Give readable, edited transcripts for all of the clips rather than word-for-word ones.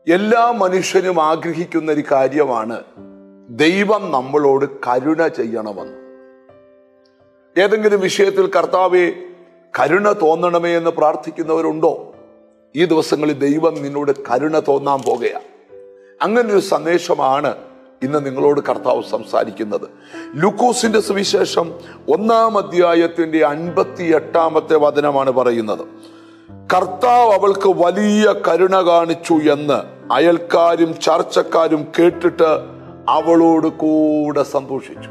എല്ലാ മനുഷ്യനും ആഗ്രഹിക്കുന്ന ഒരു കാര്യമാണ് ദൈവം നമ്മളോട് കരുണ ചെയ്യണമെന്ന്. ഏതെങ്കിലും വിഷയത്തിൽ കർത്താവേ കരുണ തോന്നണമേ എന്ന് പ്രാർത്ഥിക്കുന്നവരുണ്ടോ? ഈ ദിവസങ്ങളിൽ ദൈവം നിന്നോട് കരുണ തോന്നാൻ പോകുകയാണ്. അങ്ങനൊരു സന്ദേശമാണ് ഇന്ന് നിങ്ങളോട് കർത്താവ് സംസാരിക്കുന്നത്. ലൂക്കോസിന്റെ സുവിശേഷം 1-ാം അധ്യായത്തിന്റെ 58-ാമത്തെ വചനമാണ് പറയുന്നത്. കർത്താവ് അവൾക്ക് വലിയ കരുണ കാണിച്ചു എന്ന് അയൽക്കാരും ചർച്ചക്കാരും കേട്ടിട്ട് അവളോട് കൂടെ സന്തോഷിച്ചു.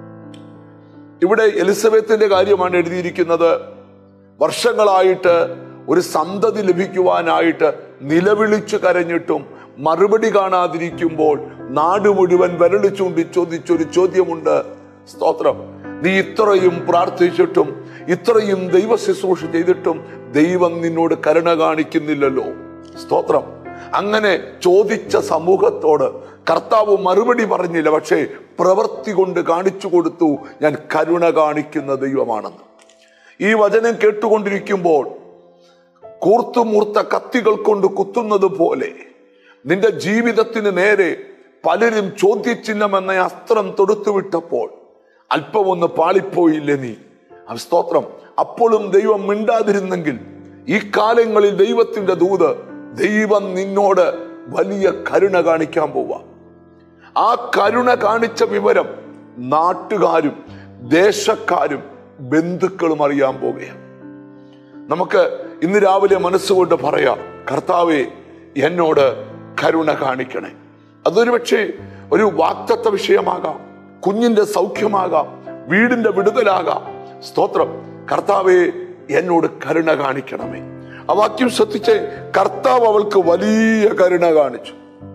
ഇവിടെ എലിസബത്തിന്റെ കാര്യമാണ് എഴുതിയിരിക്കുന്നത്. വർഷങ്ങളായിട്ട് ഒരു സന്തതി ലഭിക്കുവാനായിട്ട് നിലവിളിച്ചു കരഞ്ഞിട്ടും മറുപടി കാണാതിരിക്കുമ്പോൾ നാട് മുഴുവൻ വിരൽ ചൂണ്ടി ചോദിച്ചൊരു ചോദ്യമുണ്ട്. സ്തോത്രം, നീ ഇത്രയും പ്രാർത്ഥിച്ചിട്ടും ഇത്രയും ദൈവ ശുശ്രൂഷ ചെയ്തിട്ടും ദൈവം നിന്നോട് കരുണ കാണിക്കുന്നില്ലല്ലോ. സ്തോത്രം. അങ്ങനെ ചോദിച്ച സമൂഹത്തോട് കർത്താവ് മറുപടി പറഞ്ഞില്ല, പക്ഷേ പ്രവൃത്തി കൊണ്ട് കാണിച്ചു കൊടുത്തു, ഞാൻ കരുണ കാണിക്കുന്ന ദൈവമാണെന്ന്. ഈ വചനം കേട്ടുകൊണ്ടിരിക്കുമ്പോൾ കൂർത്തുമൂർത്ത കത്തികൾ കൊണ്ട് കുത്തുന്നത് പോലെ നിന്റെ ജീവിതത്തിന് നേരെ പലരും ചോദ്യചിഹ്നം എന്ന അസ്ത്രം തൊടുത്തുവിട്ടപ്പോൾ അല്പമൊന്ന് പാളിപ്പോയില്ലേ നീ? സ്തോത്രം. അപ്പോഴും ദൈവം മിണ്ടാതിരുന്നെങ്കിൽ ഈ കാലങ്ങളിൽ ദൈവത്തിന്റെ ദൂത്, ദൈവം നിന്നോട് വലിയ കരുണ കാണിക്കാൻ പോവാ. ആ കരുണ കാണിച്ച വിവരം നാട്ടുകാരും ദേശക്കാരും ബന്ധുക്കളും അറിയാൻ പോകുകയാണ്. നമുക്ക് ഇന്ന് രാവിലെ മനസ്സുകൊണ്ട് പറയാം, കർത്താവേ എന്നോട് കരുണ കാണിക്കണേ. അതൊരു പക്ഷേ ഒരു വാഗ്ദത്ത വിഷയമാകാം, കുഞ്ഞിന്റെ സൗഖ്യമാകാം, വീടിന്റെ വിടുതലാകാം. സ്തോത്രം. കർത്താവേ എന്നോട് കരുണ കാണിക്കണമേ. ആ വാക്യം ശ്രദ്ധിച്ചേ. കർത്താവ് അവൾക്ക് വലിയ കരുണ കാണിച്ചു.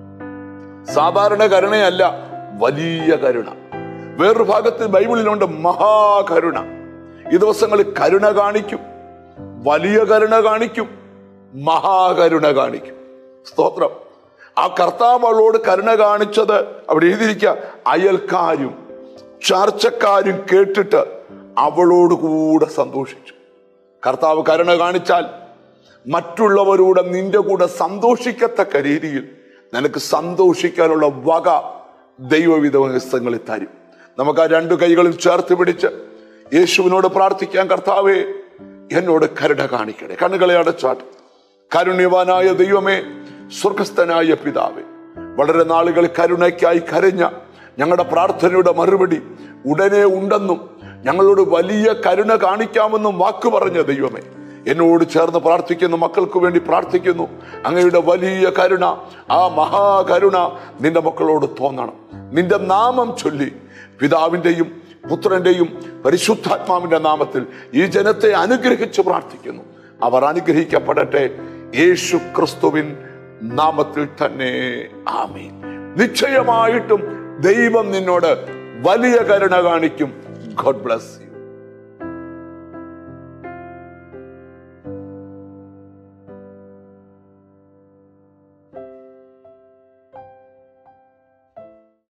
സാധാരണ കരുണയല്ല, വലിയ കരുണ. വേറൊരു ഭാഗത്ത് ബൈബിളിലുണ്ട് മഹാകരുണ. ഈ ദിവസങ്ങളിൽ കരുണ കാണിക്കും, വലിയ കരുണ കാണിക്കും, മഹാകരുണ കാണിക്കും. സ്തോത്രം. ആ കർത്താവ് അവളോട് കരുണ കാണിച്ചത് അവിടെ എഴുതിയിരിക്കുക, അയൽക്കാരും ചർച്ചക്കാരും കേട്ടിട്ട് അവളോട് കൂടെ സന്തോഷിച്ചു. കർത്താവ് കരുണ കാണിച്ചാൽ മറ്റുള്ളവരോട് നിന്റെ കൂടെ സന്തോഷിക്കത്തക്ക രീതിയിൽ നിനക്ക് സന്തോഷിക്കാനുള്ള വക ദൈവവിധങ്ങളിൽ തരും. നമുക്ക് ആ 2 കൈകളും ചേർത്ത് പിടിച്ച് യേശുവിനോട് പ്രാർത്ഥിക്കാൻ, കർത്താവേ എന്നോട് കരുണ കാണിക്കണേ. കണ്ണുകളെ അടച്ചാട്ട്. കാരുണ്യവാനായ ദൈവമേ, സ്വർഗസ്ഥനായ പിതാവേ, വളരെ നാളുകൾ കരുണയ്ക്കായി കരഞ്ഞ ഞങ്ങളുടെ പ്രാർത്ഥനയുടെ മറുപടി ഉടനെ ഉണ്ടെന്നും ഞങ്ങളോട് വലിയ കരുണ കാണിക്കാമെന്നും വാക്ക് പറഞ്ഞ ദൈവമേ, എന്നോട് ചേർന്ന് പ്രാർത്ഥിക്കുന്ന മക്കൾക്ക് വേണ്ടി പ്രാർത്ഥിക്കുന്നു. അങ്ങയുടെ വലിയ കരുണ, ആ മഹാകരുണ നിന്റെ മക്കളോട് തോന്നണം. നിന്റെ നാമം ചൊല്ലി പിതാവിന്റെയും പുത്രന്റെയും പരിശുദ്ധാത്മാവിന്റെ നാമത്തിൽ ഈ ജനത്തെ അനുഗ്രഹിച്ച് പ്രാർത്ഥിക്കുന്നു. അവർ അനുഗ്രഹിക്കപ്പെടട്ടെ യേശു ക്രിസ്തുവിൻ നാമത്തിൽ തന്നെ. ആമീൻ. നിശ്ചയമായിട്ടും ദൈവം നിന്നോട് വലിയ കരുണ കാണിക്കും. God bless you.